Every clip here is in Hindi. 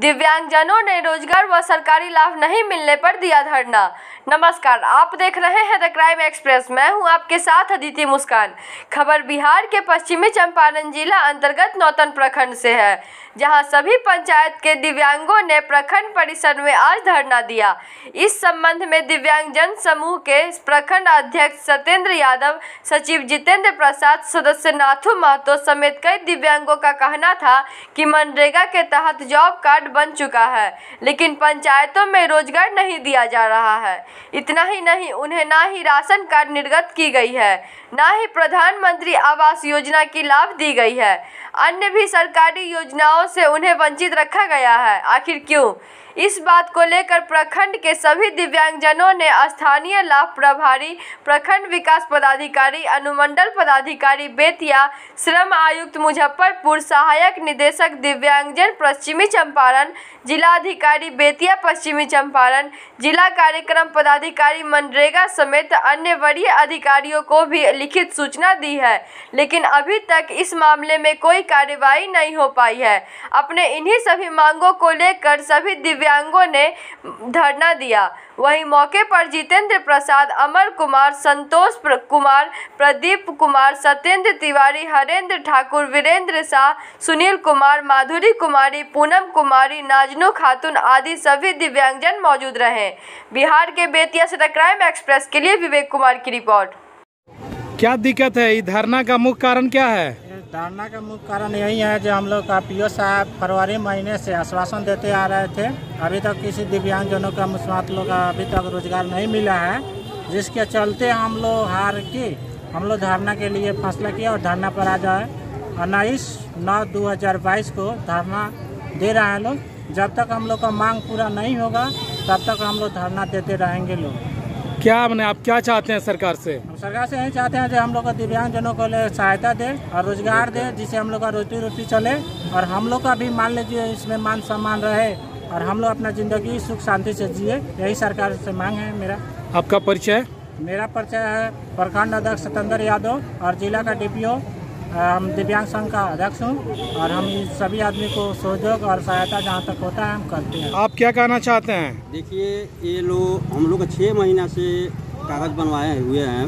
दिव्यांगजनों ने रोजगार व सरकारी लाभ नहीं मिलने पर दिया धरना। नमस्कार, आप देख रहे हैं द क्राइम एक्सप्रेस। मैं हूं आपके साथ अदिति मुस्कान। खबर बिहार के पश्चिमी चंपारण जिला अंतर्गत नौतन प्रखंड से है, जहां सभी पंचायत के दिव्यांगों ने प्रखंड परिसर में आज धरना दिया। इस संबंध में दिव्यांगजन समूह के प्रखंड अध्यक्ष सत्येंद्र यादव, सचिव जितेंद्र प्रसाद, सदस्य नाथू महतो समेत कई दिव्यांगों का कहना था कि मनरेगा के तहत जॉब कार्ड बन चुका है, लेकिन पंचायतों में रोजगार नहीं दिया जा रहा है। इतना ही नहीं, उन्हें ना ही राशन कार्ड निर्गत की गई है, ना ही प्रधानमंत्री आवास योजना की लाभ दी गई है। अन्य भी सरकारी योजनाओं से उन्हें वंचित रखा गया है। आखिर क्यों? इस बात को लेकर प्रखंड के सभी दिव्यांगजनों ने स्थानीय लाभ प्रभारी, प्रखंड विकास पदाधिकारी, अनुमंडल पदाधिकारी बेतिया, श्रम आयुक्त मुजफ्फरपुर, सहायक निदेशक दिव्यांगजन पश्चिमी चंपारण, जिलाधिकारी बेतिया पश्चिमी चंपारण, जिला कार्यक्रम पदाधिकारी मनरेगा समेत अन्य वरीय अधिकारियों को भी लिखित सूचना दी है, लेकिन अभी तक इस मामले में कोई कार्यवाही नहीं हो पाई है। अपने इन्हीं सभी मांगों को लेकर सभी दिव्यांगों ने धरना दिया। वहीं मौके पर जितेंद्र प्रसाद, अमर कुमार, संतोष कुमार, प्रदीप कुमार, सत्येंद्र तिवारी, हरेंद्र ठाकुर, वीरेंद्र शाह, सुनील कुमार, माधुरी कुमारी, पूनम कुमारी, नाजनू खातून आदि सभी दिव्यांगजन मौजूद रहे। बिहार के बेतिया से द क्राइम एक्सप्रेस के लिए विवेक कुमार की रिपोर्ट। क्या दिक्कत है? इस धरना का मुख्य कारण क्या है? धरना का मुख्य कारण यही है जो हम लोग का पीओ साहब फरवरी महीने से आश्वासन देते आ रहे थे, अभी तक किसी दिव्यांगजनों का मुस्मात लोग का अभी तक रोजगार नहीं मिला है, जिसके चलते हम लोग हार के हम लोग धरना के लिए फैसला किया और धरना पर आ जाए 19/9/2022 को धरना दे रहे हैं लोग। जब तक हम लोग का मांग पूरा नहीं होगा तब तक हम लोग धरना देते रहेंगे लोग। क्या मैंने आप क्या चाहते हैं सरकार से? हम सरकार से यही चाहते हैं जो हम लोग का दिव्यांगजनों को सहायता दे और रोजगार दे, जिससे हम लोग का रोटी चले और हम लोग का भी मान लीजिए इसमें मान सम्मान रहे और हम लोग अपना जिंदगी सुख शांति से जिए। यही सरकार से मांग है मेरा। आपका परिचय? मेरा परिचय है प्रखंड अध्यक्ष सत्येंद्र यादव और जिला का DPO। हम दिव्यांग संघ का अध्यक्ष हूँ और हम सभी आदमी को सहयोग और सहायता जहाँ तक होता है हम करते हैं। आप क्या कहना चाहते हैं? देखिए, ये लोग हम लोग 6 महीना से कागज़ बनवाए हुए हैं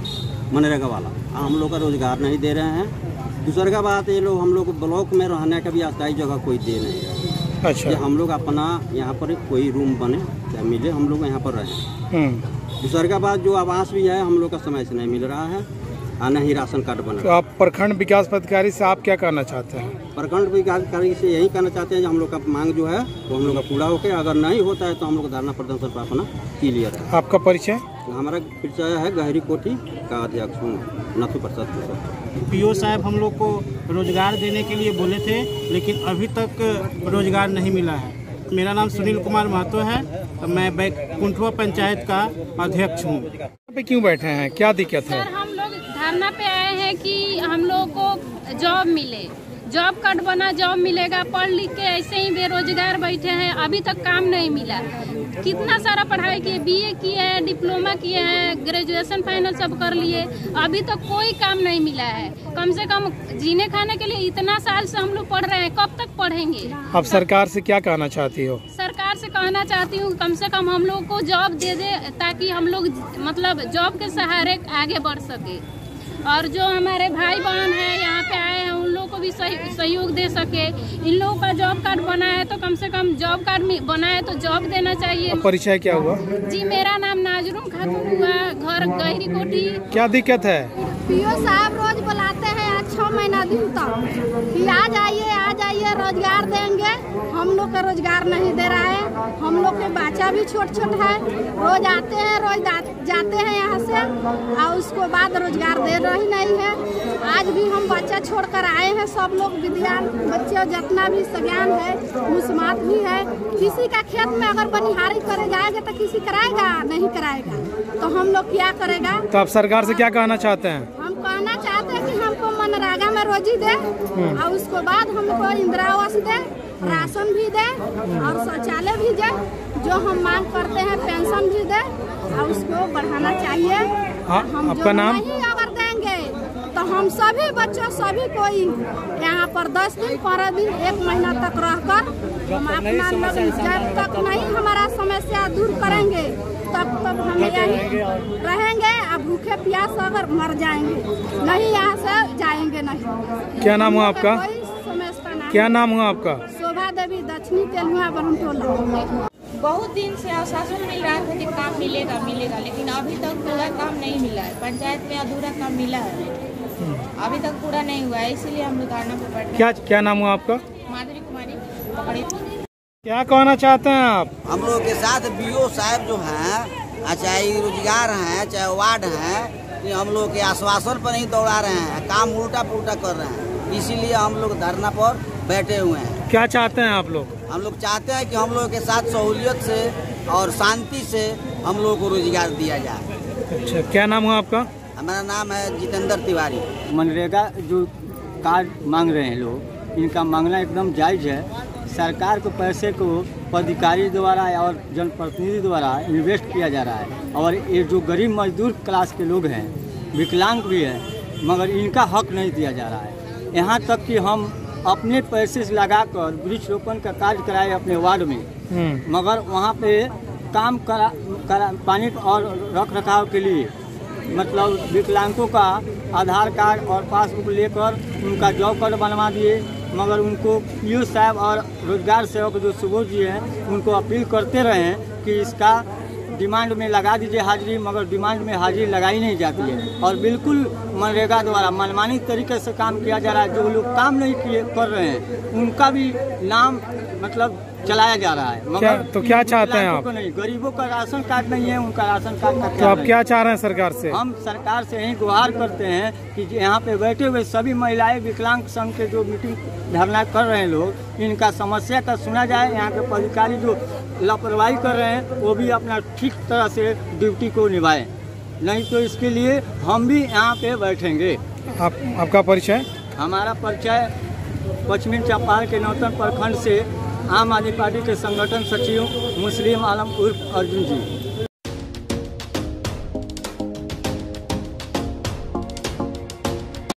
मनरेगा वाला, हम लोग का रोजगार नहीं दे रहे हैं। दूसरी का बात, ये लोग हम लोग ब्लॉक में रहने का भी अस्थायी जगह कोई दे नहीं रहे। अच्छा, कि हम लोग अपना यहाँ पर कोई रूम बने या मिले, हम लोग यहाँ पर रहें। दूसरी का बात, जो आवास भी है हम लोग का समय से नहीं मिल रहा है और न ही राशन कार्ड बना। तो आप प्रखंड विकास पदाधिकारी से आप क्या कहना चाहते हैं? प्रखंड विकास अधिकारी से यही कहना चाहते हैं कि हम लोग का मांग जो है वो हम लोग का पूरा होकर, अगर नहीं होता है तो हम लोग धरना प्रदर्शन पर अपना क्लियर है। आपका परिचय? हमारा परिचय है गहरी कोठी का अध्यक्ष हूँ, नाथू प्रसाद। पीओ साहब हम लोग को रोजगार देने के लिए बोले थे, लेकिन अभी तक रोजगार नहीं मिला है। मेरा नाम सुनील कुमार महतो है, मैं कुंठवा पंचायत का अध्यक्ष हूँ। पे क्यों बैठे हैं? क्या दिक्कत है? सर, हम लोग धरना पे आए हैं कि हम लोग को जॉब मिले, जॉब कार्ड बना, जॉब मिलेगा। पढ़ लिख के ऐसे ही बेरोजगार बैठे हैं, अभी तक काम नहीं मिला। कितना सारा पढ़ाई किए, BA किए हैं, डिप्लोमा किए हैं, ग्रेजुएशन फाइनल सब कर लिए, अभी तक कोई काम नहीं मिला है। कम से कम जीने खाने के लिए इतना साल से हम लोग पढ़ रहे हैं, कब तक पढ़ेंगे? आप सरकार से क्या कहना चाहती हो? सरकार से कहना चाहती हूँ कम से कम हम लोग को जॉब दे दे, ताकि हम लोग मतलब जॉब के सहारे आगे बढ़ सके, और जो हमारे भाई बहन है यहाँ पे आए हैं उन लोगों को भी सहयोग दे सके। इन लोगों का जॉब कार्ड बना है तो कम से कम जॉब कार्ड बना है तो जॉब देना चाहिए। परिचय क्या हुआ? जी, मेरा नाम नाजनू खातून हुआ, घर गहरी कोठी। क्या दिक्कत है? पीओ साहब रोज बुलाते हैं 6 महीना दिन तक कि आ जाइए रोजगार देंगे। हम लोग का रोजगार नहीं दे रहा है। हम लोग के बच्चा भी छोट है, रोज आते हैं रोज जाते हैं यहाँ से, और उसको बाद रोजगार दे रही नहीं है। आज भी हम बच्चा छोड़कर आए हैं, सब लोग विद्यान बच्चे जितना भी सज्ञान है, मुस्मात भी है। किसी का खेत में अगर बनिहारी करे जाएगा तो किसी कराएगा? नहीं कराएगा, तो हम लोग क्या करेगा? तो आप सरकार से क्या कहना चाहते हैं? हम कहना चाहते हैं कि हमको मनरेगा में रोजी दे और उसको बाद हमको इंदिरा आवास दे, राशन भी दे और शौचालय भी दे। जो हम मांग करते हैं पेंशन भी दे और उसको बढ़ाना चाहिए। आपका नाम? नहीं अगर देंगे तो हम सभी बच्चों सभी कोई यहाँ पर 10 दिन 15 दिन 1 महीना तक रहकर हम अपना लोग जब तक नहीं हमारा समस्या दूर करेंगे तब तक हम यहीं रहेंगे। अब भूखे प्यास अगर मर जाएंगे नहीं यहाँ से जाएंगे नहीं। क्या नाम हुआ आपका? कोई समझता नहीं। क्या नाम हुआ आपका? शोभा देवी, दक्षिणी तेलुआ बरमटोला। बहुत दिन से आश्वासन मिल रहा था कि काम मिलेगा मिलेगा, लेकिन अभी तक पूरा काम नहीं मिला है। पंचायत में अधूरा काम मिला है, अभी तक पूरा नहीं हुआ है, इसीलिए हम लोग धरना पर बैठे। क्या नाम हुआ आपका? माधुरी कुमारी। क्या कहना चाहते हैं आप? हम लोग के साथ बीओ साहब जो हैं, चाहे रोजगार हैं चाहे वार्ड हैं, कि हम लोग के आश्वासन पर नहीं दौड़ा रहे हैं, काम उल्टा पुल्टा कर रहे हैं, इसीलिए हम लोग धरना पर बैठे हुए हैं। क्या चाहते हैं आप लोग? हम लोग चाहते हैं कि हम लोग के साथ सहूलियत से और शांति से हम लोग को रोजगार दिया जाए। अच्छा, क्या नाम हुआ आपका? हमारा नाम है जितेंद्र तिवारी। मनरेगा जो कार्ड मांग रहे हैं लोग, इनका मांगना एकदम जायज़ है। सरकार को पैसे को पदाधिकारी द्वारा और जनप्रतिनिधि द्वारा इन्वेस्ट किया जा रहा है, और ये जो गरीब मजदूर क्लास के लोग हैं, विकलांग भी हैं, मगर इनका हक नहीं दिया जा रहा है। यहाँ तक कि हम अपने पैसे से लगाकर वृक्षरोपण का कार्य कराए अपने वार्ड में, मगर वहाँ पे काम करा पानी और रख रखाव के लिए मतलब विकलांगों का आधार कार्ड और पासबुक लेकर उनका जॉब कार्ड बनवा दिए, मगर उनको पीओ साहब और रोजगार सेवक जो सुबोध जी हैं उनको अपील करते रहे हैं कि इसका डिमांड में लगा दीजिए हाजिरी, मगर डिमांड में हाजिरी लगाई नहीं जाती है, और बिल्कुल मनरेगा द्वारा मनमानी तरीके से काम किया जा रहा है। जो लोग काम नहीं कर रहे हैं उनका भी नाम मतलब चलाया जा रहा है, मगर तो क्या चाहते हैं आप? नहीं, गरीबों का राशन कार्ड नहीं है, उनका राशन कार्ड का तो आप क्या चाह रहे हैं सरकार से? हम सरकार से यही गुहार करते हैं कि यहाँ पे बैठे हुए सभी महिलाएं विकलांग संघ के जो मीटिंग धरना कर रहे हैं लोग, इनका समस्या का सुना जाए। यहाँ के पदाधिकारी जो लापरवाही कर रहे हैं वो भी अपना ठीक तरह से ड्यूटी को निभाएं, नहीं तो इसके लिए हम भी यहाँ पे बैठेंगे। आपका परिचय? हमारा परिचय पश्चिमी चंपारण के नौतन प्रखंड से आम आदमी पार्टी के संगठन सचिव मुस्लिम आलम उर्फ अर्जुन जी।